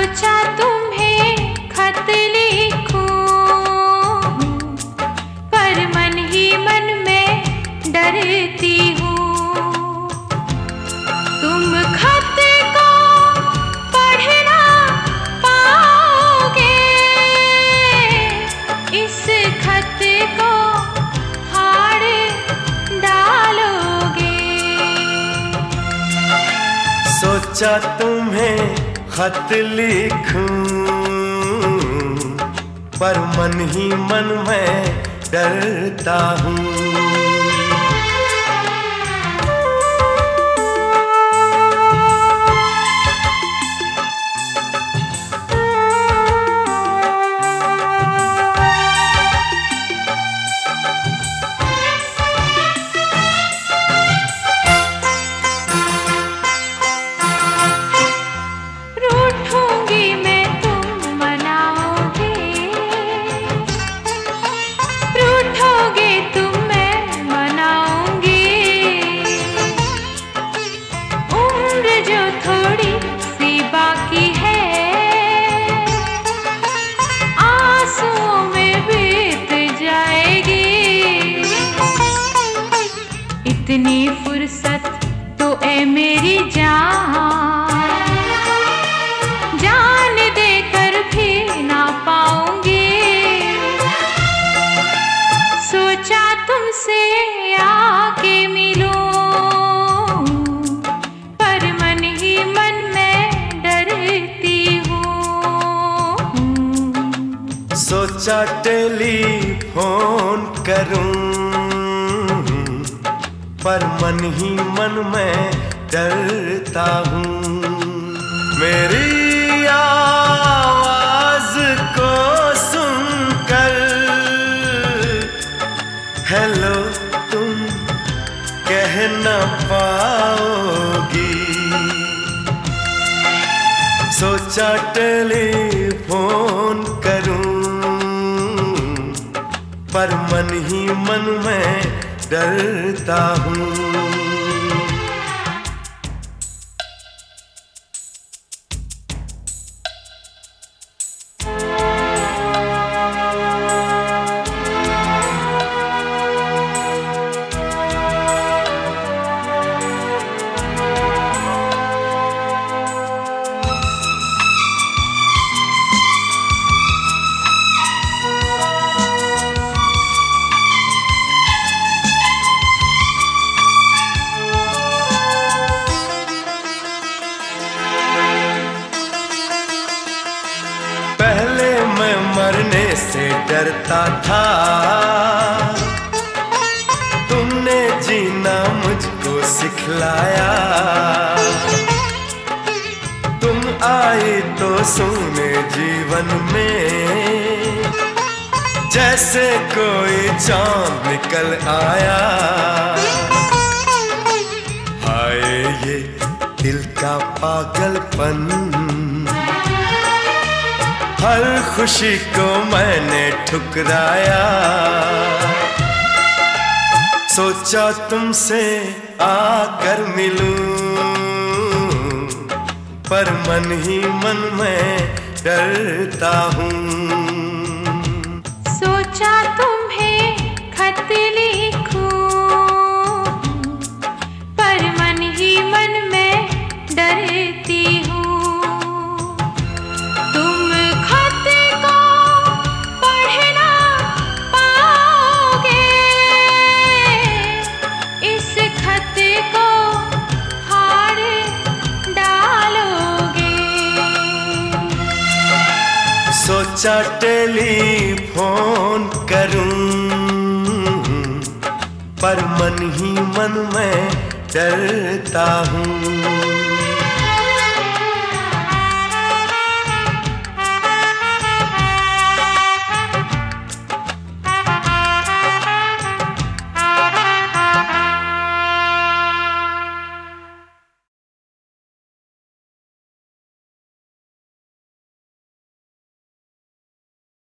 सोचा तुम्हें खत लिखूं, पर मन ही मन में डरती हूँ। तुम खत को पढ़ ना पाओगे, इस खत को फाड़ डालोगे। सोचा तुम्हें खत लिखूं, पर मन ही मन में डरता हूँ। इतनी फुर्सत तो ए मेरी जान, जान देकर भी ना पाऊंगी। सोचा तुमसे आके मिलूं, पर मन ही मन में डरती हूँ। सोचा टेलीफोन करूं, पर मन ही मन में डरता हूँ। मेरी आवाज को सुनकर हेलो तुम कह न पाओगी। सोचा टेलीफोन करूं, पर मन ही मन में डरता हूँ। पहले मैं मरने से डरता था, तुमने जीना मुझको सिखलाया। तुम आई तो सुने जीवन में, जैसे कोई चांद निकल आया। हाय ये दिल का पागलपन, हर खुशी को मैंने ठुकराया। सोचा तुमसे आकर मिलूं, पर मन ही मन में डरता हूँ। सोचा तुम्हें खत लिखूं, पर मन ही मन में डरती हूँ। सोचा टेलीफोन करूं, पर मन ही मन में डरता हूँ।